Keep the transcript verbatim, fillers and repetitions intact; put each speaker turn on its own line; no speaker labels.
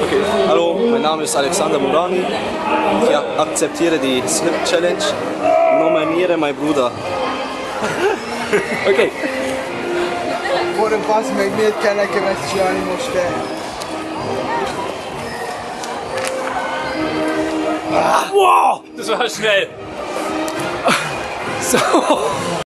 Okay, hallo, mein Name ist Alexander Murani. Ich akzeptiere die Slip Challenge. Nominiere meinen Bruder.
Okay.
Bora, bassz meg, miért kell nekem ezt csinálni most el?
Wow, das war schnell. So.